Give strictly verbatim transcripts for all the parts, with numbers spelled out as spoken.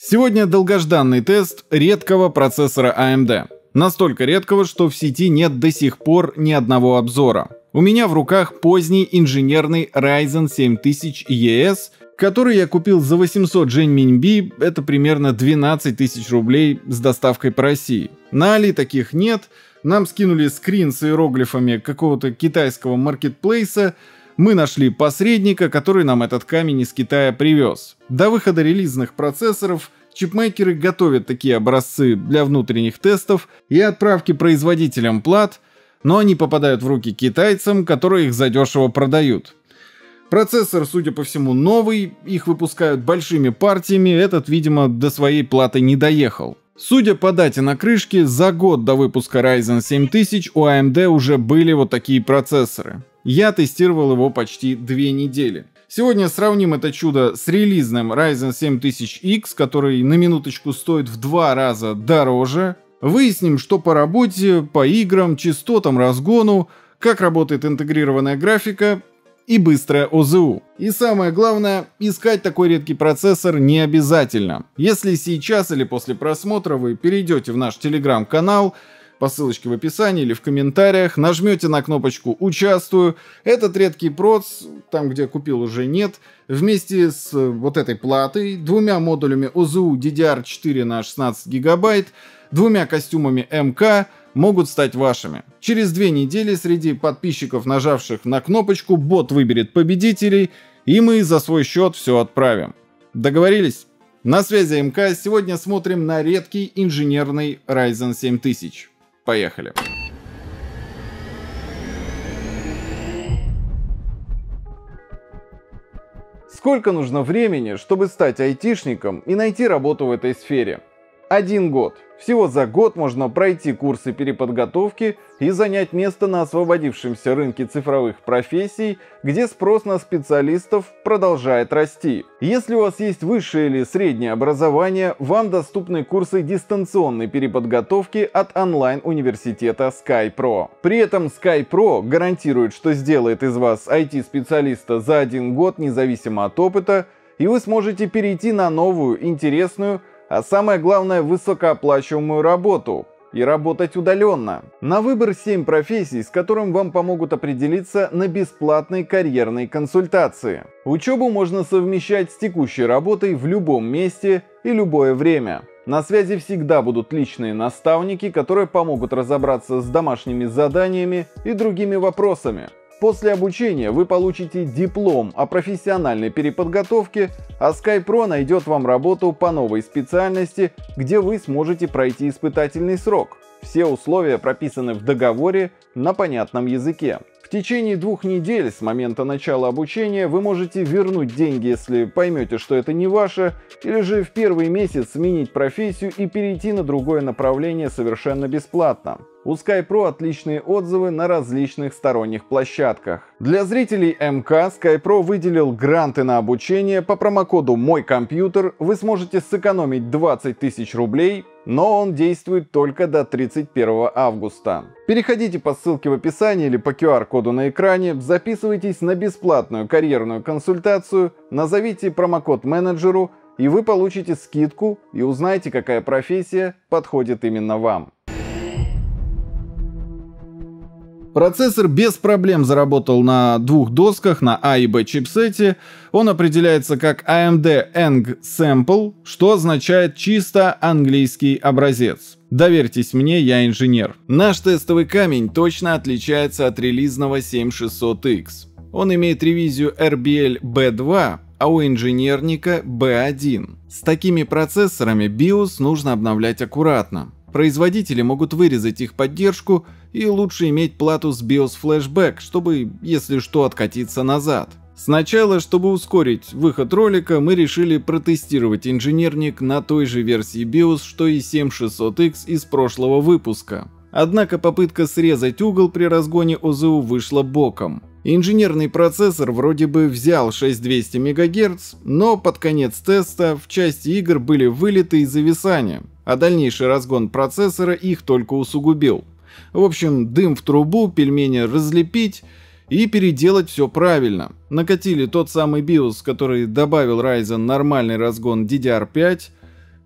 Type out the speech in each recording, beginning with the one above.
Сегодня долгожданный тест редкого процессора а эм ди. Настолько редкого, что в сети нет до сих пор ни одного обзора. У меня в руках поздний инженерный Ryzen семь тысяч и эс, который я купил за восемьсот джэньминьби, это примерно двенадцать тысяч рублей с доставкой по России. На Али таких нет, нам скинули скрин с иероглифами какого-то китайского маркетплейса, мы нашли посредника, который нам этот камень из Китая привез. До выхода релизных процессоров чипмейкеры готовят такие образцы для внутренних тестов и отправки производителям плат, но они попадают в руки китайцам, которые их задешево продают. Процессор, судя по всему, новый, их выпускают большими партиями, этот, видимо, до своей платы не доехал. Судя по дате на крышке, за год до выпуска Ryzen семь тысяч у а эм ди уже были вот такие процессоры. Я тестировал его почти две недели. Сегодня сравним это чудо с релизным Ryzen семь тысяч икс, который на минуточку стоит в два раза дороже. Выясним, что по работе, по играм, частотам, разгону, как работает интегрированная графика и быстрая о зэ у. И самое главное, искать такой редкий процессор не обязательно. Если сейчас или после просмотра вы перейдете в наш телеграм-канал, по ссылочке в описании или в комментариях, нажмете на кнопочку «Участвую». Этот редкий проц, там где купил уже нет, вместе с вот этой платой, двумя модулями о зэ у ди ди ар четыре на шестнадцать гигабайт, двумя костюмами эм ка могут стать вашими. Через две недели среди подписчиков, нажавших на кнопочку, бот выберет победителей, и мы за свой счет все отправим. Договорились? На связи эм ка, сегодня смотрим на редкий инженерный Ryzen семь тысяч. Поехали. Сколько нужно времени, чтобы стать айтишником и найти работу в этой сфере? Один год. Всего за год можно пройти курсы переподготовки и занять место на освободившемся рынке цифровых профессий, где спрос на специалистов продолжает расти. Если у вас есть высшее или среднее образование, вам доступны курсы дистанционной переподготовки от онлайн-университета SkyPro. При этом SkyPro гарантирует, что сделает из вас ай ти-специалиста за один год, независимо от опыта, и вы сможете перейти на новую, интересную, а самое главное, высокооплачиваемую работу и работать удаленно. На выбор семь профессий, с которым вам помогут определиться на бесплатной карьерной консультации. Учебу можно совмещать с текущей работой в любом месте и любое время. На связи всегда будут личные наставники, которые помогут разобраться с домашними заданиями и другими вопросами. После обучения вы получите диплом о профессиональной переподготовке, а SkyPro найдет вам работу по новой специальности, где вы сможете пройти испытательный срок. Все условия прописаны в договоре на понятном языке. В течение двух недель с момента начала обучения вы можете вернуть деньги, если поймете, что это не ваше, или же в первый месяц сменить профессию и перейти на другое направление совершенно бесплатно. У SkyPro отличные отзывы на различных сторонних площадках. Для зрителей эм ка SkyPro выделил гранты на обучение. По промокоду «Мой компьютер» вы сможете сэкономить двадцать тысяч рублей, но он действует только до тридцать первого августа. Переходите по ссылке в описании или по ку ар коду на экране, записывайтесь на бесплатную карьерную консультацию, назовите промокод менеджеру, и вы получите скидку и узнаете, какая профессия подходит именно вам. Процессор без проблем заработал на двух досках, на А и Б чипсете. Он определяется как а эм ди Eng Sample, что означает чисто английский образец. Доверьтесь мне, я инженер. Наш тестовый камень точно отличается от релизного семь шестьсот икс. Он имеет ревизию эр би эл би два, а у инженерника би один. С такими процессорами биос нужно обновлять аккуратно. Производители могут вырезать их поддержку, и лучше иметь плату с BIOS Flashback, чтобы, если что, откатиться назад. Сначала, чтобы ускорить выход ролика, мы решили протестировать инженерник на той же версии биос, что и семь шестьсот икс из прошлого выпуска. Однако попытка срезать угол при разгоне о зэ у вышла боком. Инженерный процессор вроде бы взял шесть тысяч двести мегагерц, но под конец теста в части игр были вылеты и зависания, а дальнейший разгон процессора их только усугубил. В общем, дым в трубу, пельмени разлепить и переделать все правильно. Накатили тот самый биос, который добавил Ryzen нормальный разгон ди ди ар пять,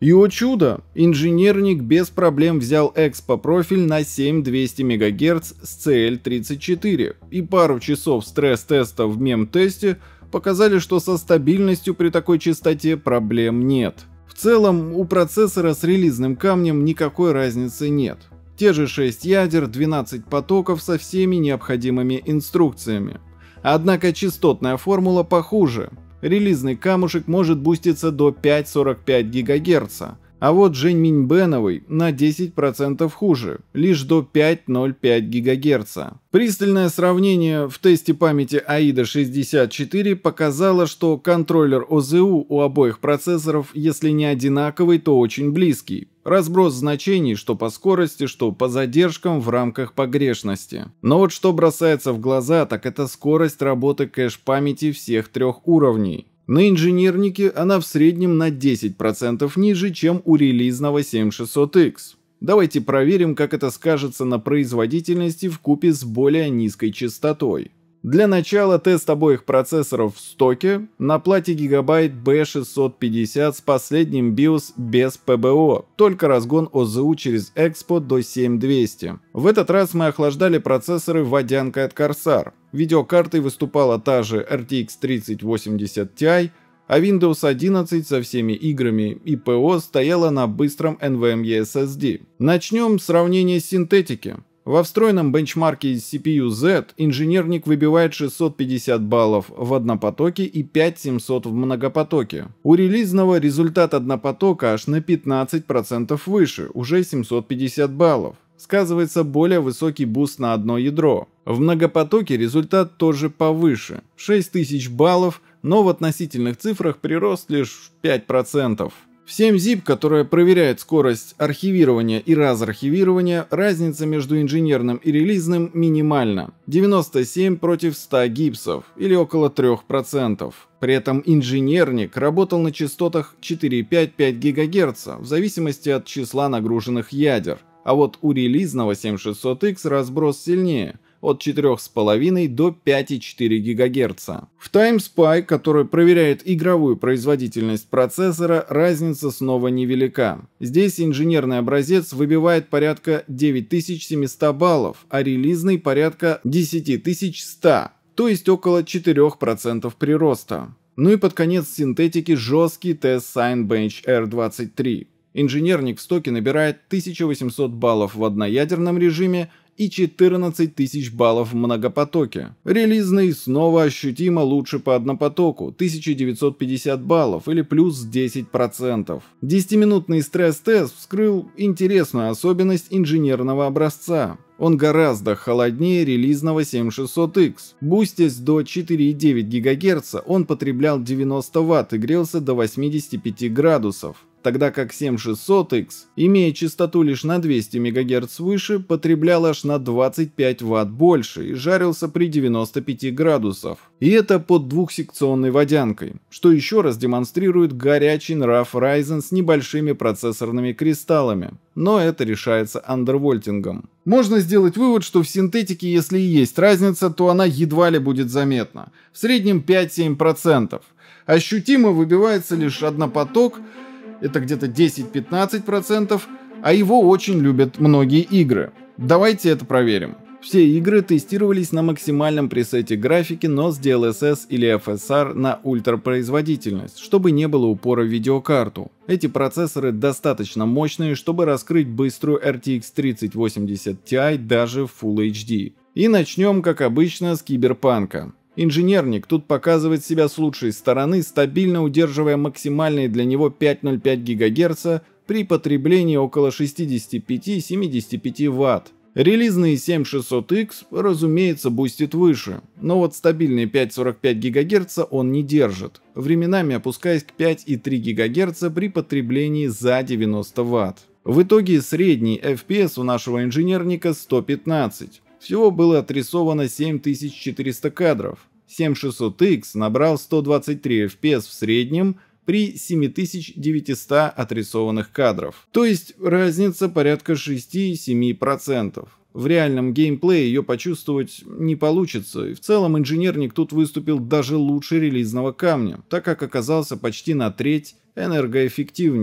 И, о чудо, инженерник без проблем взял экспо-профиль на семь тысяч двести мегагерц с си эл тридцать четыре, и пару часов стресс-теста в мем-тесте показали, что со стабильностью при такой частоте проблем нет. В целом, у процессора с релизным камнем никакой разницы нет. Те же шесть ядер, двенадцать потоков со всеми необходимыми инструкциями. Однако частотная формула похуже. Релизный камушек может буститься до пять целых сорок пять сотых гигагерца, а вот Женьминьбеновый на десять процентов хуже, лишь до пять целых ноль пять сотых гигагерца. Пристальное сравнение в тесте памяти аида шестьдесят четыре показало, что контроллер о зэ у у обоих процессоров, если не одинаковый, то очень близкий. Разброс значений что по скорости, что по задержкам в рамках погрешности. Но вот что бросается в глаза, так это скорость работы кэш-памяти всех трех уровней. На инженернике она в среднем на десять процентов ниже, чем у релизного семь тысяч шестьсот икс. Давайте проверим, как это скажется на производительности вкупе с более низкой частотой. Для начала тест обоих процессоров в стоке на плате Gigabyte би шестьсот пятьдесят с последним биос без пэ бэ о, только разгон о зэ у через экспо до семь тысяч двести. В этот раз мы охлаждали процессоры водянкой от Corsair. Видеокартой выступала та же эр ти икс тридцать восемьдесят ти, а Windows одиннадцать со всеми играми и пэ о стояла на быстром эн ви эм и эс эс ди. Начнем с сравнения синтетики. Во встроенном бенчмарке си пи ю зет инженерник выбивает шестьсот пятьдесят баллов в однопотоке и пять тысяч семьсот в многопотоке. У релизного результат однопотока аж на пятнадцать процентов выше, уже семьсот пятьдесят баллов. Сказывается более высокий буст на одно ядро. В многопотоке результат тоже повыше, шесть тысяч баллов, но в относительных цифрах прирост лишь пять процентов. В семь зип, которая проверяет скорость архивирования и разархивирования, разница между инженерным и релизным минимальна. девяносто семь против ста гипсов, или около трёх процентов. При этом инженерник работал на частотах четыре целых пять десятых гигагерца, в зависимости от числа нагруженных ядер. А вот у релизного семь тысяч шестьсот икс разброс сильнее, от четырёх с половиной до пяти целых четыре десятых гигагерца. В TimeSpy, который проверяет игровую производительность процессора, разница снова невелика. Здесь инженерный образец выбивает порядка девять тысяч семьсот баллов, а релизный порядка десять тысяч сто, то есть около четырёх процентов прироста. Ну и под конец синтетики жесткий тест Cinebench эр двадцать три. Инженерник в стоке набирает тысячу восемьсот баллов в одноядерном режиме и четырнадцать тысяч баллов в многопотоке. Релизный снова ощутимо лучше по однопотоку, тысяча девятьсот пятьдесят баллов или плюс десять процентов. десятиминутный стресс-тест вскрыл интересную особенность инженерного образца. Он гораздо холоднее релизного семь тысяч шестьсот икс. Бустясь до четыре целых девять десятых гигагерца, он потреблял девяносто ватт и грелся до восьмидесяти пяти градусов. Тогда как семь тысяч шестьсот икс, имея частоту лишь на двести мегагерц выше, потреблял аж на двадцать пять ватт больше и жарился при девяноста пяти градусах. И это под двухсекционной водянкой, что еще раз демонстрирует горячий нрав Ryzen с небольшими процессорными кристаллами. Но это решается андервольтингом. Можно сделать вывод, что в синтетике, если и есть разница, то она едва ли будет заметна. В среднем пять-семь процентов. Ощутимо выбивается лишь однопоток, это где-то десять-пятнадцать процентов, а его очень любят многие игры. Давайте это проверим. Все игры тестировались на максимальном пресете графики, но с ди эл эс эс или эф эс ар на ультрапроизводительность, чтобы не было упора в видеокарту. Эти процессоры достаточно мощные, чтобы раскрыть быструю эр ти икс тридцать восемьдесят ти даже в Full эйч ди. И начнем, как обычно, с Киберпанка. Инженерник тут показывает себя с лучшей стороны, стабильно удерживая максимальные для него пять целых ноль пять гигагерца при потреблении около шестидесяти пяти — семидесяти пяти ватт. Релизный семь тысяч шестьсот икс, разумеется, бустит выше, но вот стабильные пять целых сорок пять гигагерца он не держит, временами опускаясь к пяти целых три десятых гигагерца при потреблении за девяносто ватт. В итоге средний эф пи эс у нашего инженерника сто пятнадцать. Всего было отрисовано семь тысяч четыреста кадров. семь тысяч шестьсот икс набрал сто двадцать три эф пи эс в среднем при семь тысяч девятистах отрисованных кадров. То есть разница порядка шести-семи процентов. В реальном геймплее ее почувствовать не получится, и в целом инженерник тут выступил даже лучше релизного камня, так как оказался почти на треть энергоэффективнее,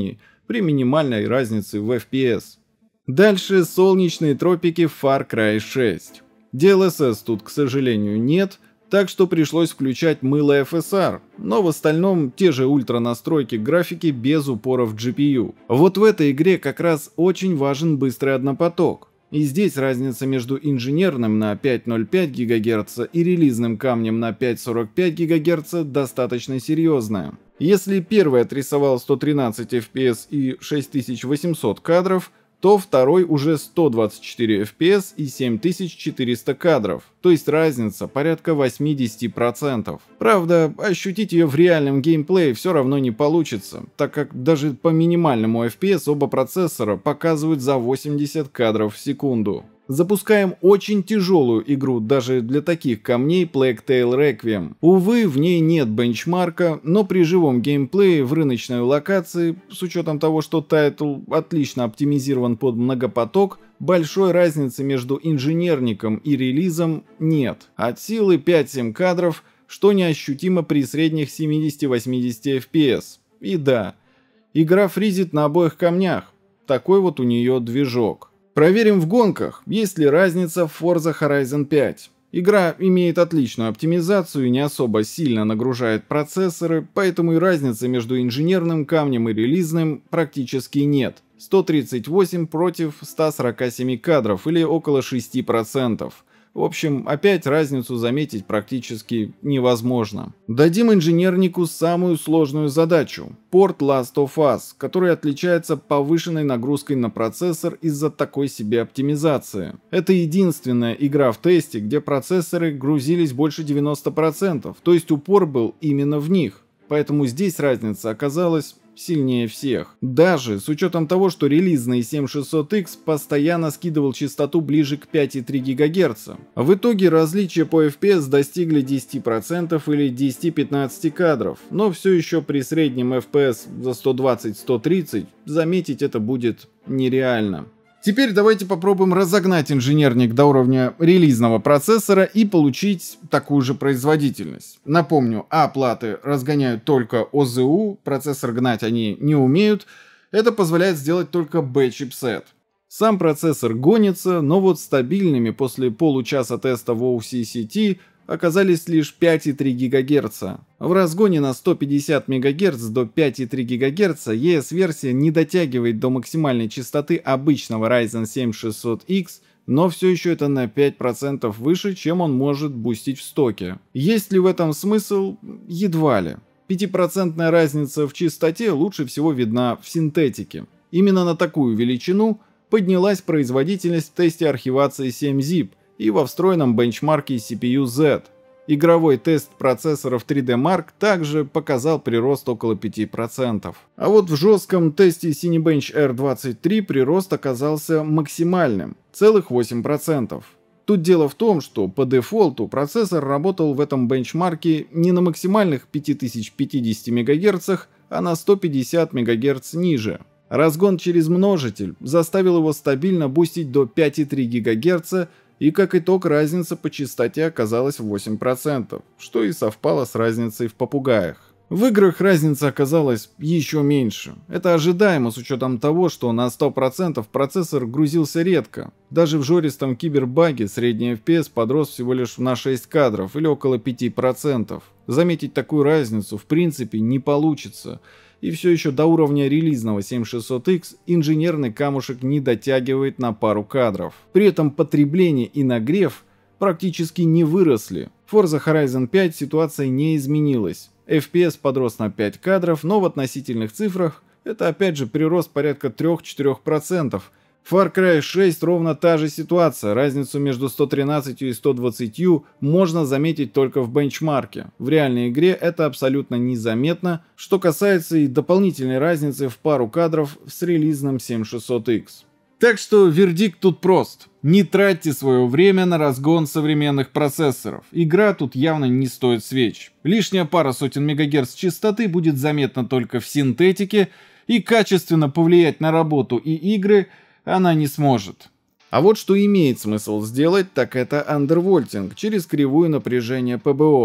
при минимальной разнице в эф пи эс. Дальше солнечные тропики в Far Cry шесть. ди эл эс эс тут, к сожалению, нет, так что пришлось включать мыло эф эс ар, но в остальном те же ультра настройки графики без упора в джи пи ю. Вот в этой игре как раз очень важен быстрый однопоток. И здесь разница между инженерным на пять ноль пять гигагерц и релизным камнем на пять сорок пять гигагерц достаточно серьезная. Если первый отрисовал сто тринадцать эф пи эс и шесть тысяч восемьсот кадров, то второй уже сто двадцать четыре эф пи эс и семь тысяч четыреста кадров, то есть разница порядка восемьдесят процентов. Правда, ощутить ее в реальном геймплее все равно не получится, так как даже по минимальному эф пи эс оба процессора показывают за восемьдесят кадров в секунду. Запускаем очень тяжелую игру даже для таких камней Plague Tale Requiem. Увы, в ней нет бенчмарка, но при живом геймплее в рыночной локации, с учетом того, что тайтл отлично оптимизирован под многопоток, большой разницы между инженерником и релизом нет. От силы пять-семь кадров, что неощутимо при средних семьдесят-восемьдесят эф пи эс. И да, игра фризит на обоих камнях. Такой вот у нее движок. Проверим в гонках, есть ли разница в Forza Horizon пять. Игра имеет отличную оптимизацию и не особо сильно нагружает процессоры, поэтому и разницы между инженерным камнем и релизным практически нет. сто тридцать восемь против ста сорока семи кадров или около шести процентов. В общем, опять разницу заметить практически невозможно. Дадим инженернику самую сложную задачу – порт Last of Us, который отличается повышенной нагрузкой на процессор из-за такой себе оптимизации. Это единственная игра в тесте, где процессоры грузились больше девяноста процентов, то есть упор был именно в них. Поэтому здесь разница оказалась сильнее всех. Даже с учетом того, что релизный семь шестьсот икс постоянно скидывал частоту ближе к пять и три гигагерц. В итоге различия по эф пи эс достигли десяти процентов или десяти-пятнадцати кадров, но все еще при среднем эф пи эс за сто двадцать - сто тридцать заметить это будет нереально. Теперь давайте попробуем разогнать инженерник до уровня релизного процессора и получить такую же производительность. Напомню, А-платы разгоняют только о зэ у, процессор гнать они не умеют. Это позволяет сделать только Б-чипсет. Сам процессор гонится, но вот стабильными после получаса теста в оу си си ти оказались лишь пять и три гигагерц. В разгоне на сто пятьдесят мегагерц до пять и три гигагерц и эс-версия не дотягивает до максимальной частоты обычного Ryzen семь шестьсот икс, но все еще это на пять процентов выше, чем он может бустить в стоке. Есть ли в этом смысл? Едва ли. пятипроцентная разница в частоте лучше всего видна в синтетике. Именно на такую величину поднялась производительность в тесте архивации семь зип, и во встроенном бенчмарке си пи ю зет. Игровой тест процессоров три дэ Mark также показал прирост около пяти процентов. А вот в жестком тесте Cinebench эр двадцать три прирост оказался максимальным – целых восемь процентов. Тут дело в том, что по дефолту процессор работал в этом бенчмарке не на максимальных пяти тысячах пятидесяти мегагерц, а на сто пятьдесят мегагерц ниже. Разгон через множитель заставил его стабильно бустить до пяти и трёх гигагерц, и как итог разница по частоте оказалась в восемь процентов, что и совпало с разницей в попугаях. В играх разница оказалась еще меньше. Это ожидаемо с учетом того, что на сто процентов процессор грузился редко. Даже в жористом кибербаге средний эф пи эс подрос всего лишь на шесть кадров или около пяти процентов. Заметить такую разницу в принципе не получится. И все еще до уровня релизного семь шестьсот икс инженерный камушек не дотягивает на пару кадров. При этом потребление и нагрев практически не выросли. В Forza Horizon пять ситуация не изменилась. эф пи эс подрос на пять кадров, но в относительных цифрах это опять же прирост порядка трёх-четырёх процентов. В Far Cry шесть ровно та же ситуация, разницу между сто тринадцатью и сто двадцатью можно заметить только в бенчмарке. В реальной игре это абсолютно незаметно, что касается и дополнительной разницы в пару кадров с релизным семь шестьсот икс. Так что вердикт тут прост. Не тратьте свое время на разгон современных процессоров. Игра тут явно не стоит свеч. Лишняя пара сотен мегагерц частоты будет заметна только в синтетике, и качественно повлиять на работу и игры она не сможет. А вот что имеет смысл сделать, так это андервольтинг через кривую напряжения пэ бэ о.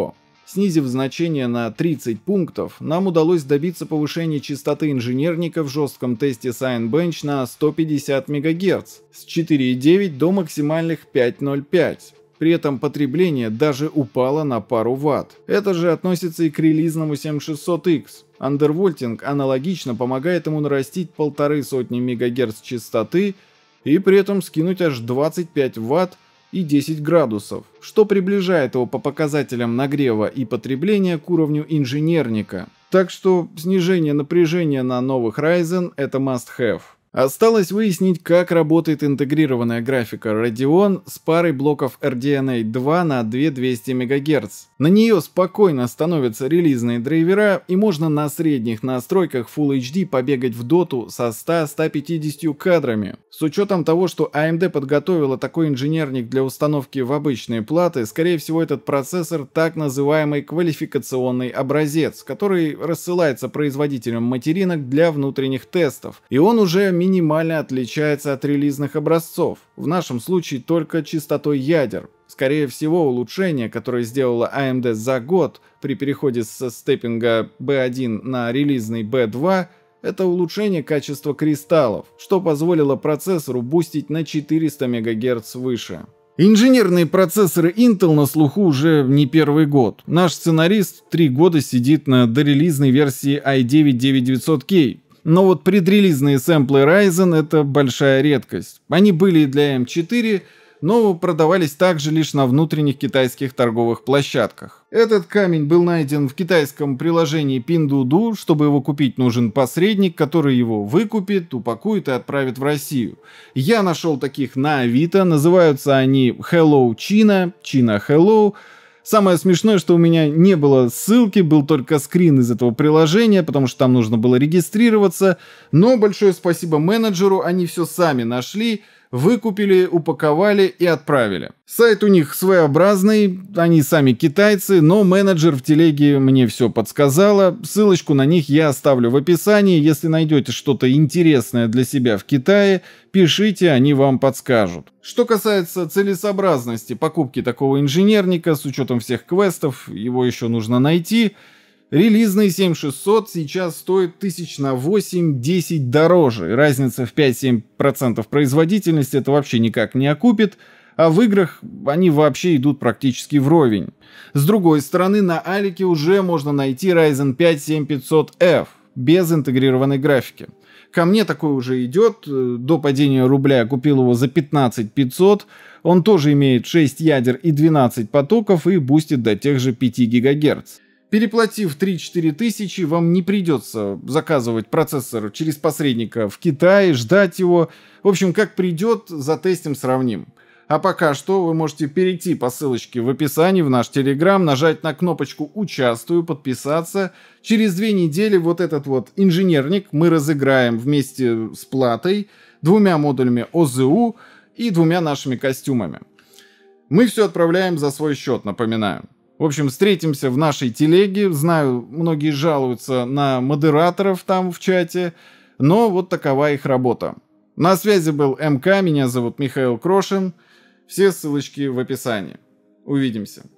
Снизив значение на тридцать пунктов, нам удалось добиться повышения частоты инженерника в жестком тесте Cinebench на сто пятьдесят мегагерц с четыре и девять до максимальных пять и ноль пять. При этом потребление даже упало на пару ватт. Это же относится и к релизному семь шестьсот икс. Андервольтинг аналогично помогает ему нарастить полторы сотни мегагерц частоты и при этом скинуть аж двадцать пять ватт и десять градусов, что приближает его по показателям нагрева и потребления к уровню инженерника. Так что снижение напряжения на новых Ryzen – это must-have. Осталось выяснить, как работает интегрированная графика Radeon с парой блоков эр ди эн эй два на две тысячи двести мегагерц. На нее спокойно становятся релизные драйвера, и можно на средних настройках Full эйч ди побегать в доту со ста — ста пятьюдесятью кадрами. С учетом того, что эй эм ди подготовила такой инженерник для установки в обычные платы, скорее всего этот процессор так называемый квалификационный образец, который рассылается производителям материнок для внутренних тестов. И он уже минимально отличается от релизных образцов, в нашем случае только частотой ядер. Скорее всего, улучшение, которое сделала эй эм ди за год при переходе со степпинга би один на релизный би два, это улучшение качества кристаллов, что позволило процессору бустить на четыреста мегагерц выше. Инженерные процессоры Intel на слуху уже не первый год. Наш сценарист три года сидит на дорелизной версии ай девять девять девятьсот кей. Но вот предрелизные сэмплы Ryzen — это большая редкость. Они были и для эм четыре, но продавались также лишь на внутренних китайских торговых площадках. Этот камень был найден в китайском приложении Pinduoduo. Чтобы его купить, нужен посредник, который его выкупит, упакует и отправит в Россию. Я нашел таких на Авито, называются они Hello China, China Hello. Самое смешное, что у меня не было ссылки, был только скрин из этого приложения, потому что там нужно было регистрироваться. Но большое спасибо менеджеру, они все сами нашли, выкупили, упаковали и отправили. Сайт у них своеобразный, они сами китайцы, но менеджер в телеге мне все подсказала. Ссылочку на них я оставлю в описании. Если найдете что-то интересное для себя в Китае, пишите, они вам подскажут. Что касается целесообразности покупки такого инженерника, с учетом всех квестов, его еще нужно найти. Релизный семь шестьсот сейчас стоит тысяч на восемь-десять дороже. Разница в пять-семь процентов производительности это вообще никак не окупит, а в играх они вообще идут практически вровень. С другой стороны, на Алике уже можно найти Ryzen пять семь пятьсот эф без интегрированной графики. Ко мне такой уже идет, до падения рубля я купил его за пятнадцать пятьсот, он тоже имеет шесть ядер и двенадцать потоков и бустит до тех же пяти гигагерц. Переплатив три-четыре тысячи, вам не придется заказывать процессор через посредника в Китае, ждать его. В общем, как придет, затестим, сравним. А пока что вы можете перейти по ссылочке в описании в наш Telegram, нажать на кнопочку «Участвую», подписаться. Через две недели вот этот вот инженерник мы разыграем вместе с платой, двумя модулями о зэ у и двумя нашими костюмами. Мы все отправляем за свой счет, напоминаю. В общем, встретимся в нашей телеге. Знаю, многие жалуются на модераторов там в чате, но вот такова их работа. На связи был эм ка, меня зовут Михаил Крошин. Все ссылочки в описании. Увидимся.